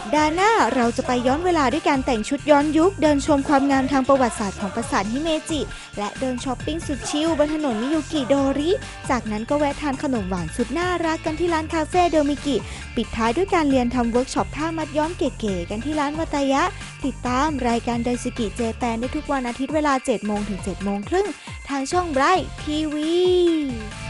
ดาห์หน้าเราจะไปย้อนเวลาด้วยการแต่งชุดย้อนยุคเดินชมความงามทางประวัติศาสตร์ของปราสาทฮิเมจิและเดินช้อปปิ้งสุดชิลบนถนนมิยุกิโดริจากนั้นก็แวะทานขนมหวานสุดน่ารักกันที่ร้านคาเฟ่เดลมิกิปิดท้ายด้วยการเรียนทำเวิร์กช็อปท่ามัดย้อมเก๋ๆกันที่ร้านวัตยะติดตามรายการไดซึกิเจแปนได้ทุกวันอาทิตย์เวลา 7 โมงถึง 7 โมงครึ่งทางช่องไบรท์ทีวี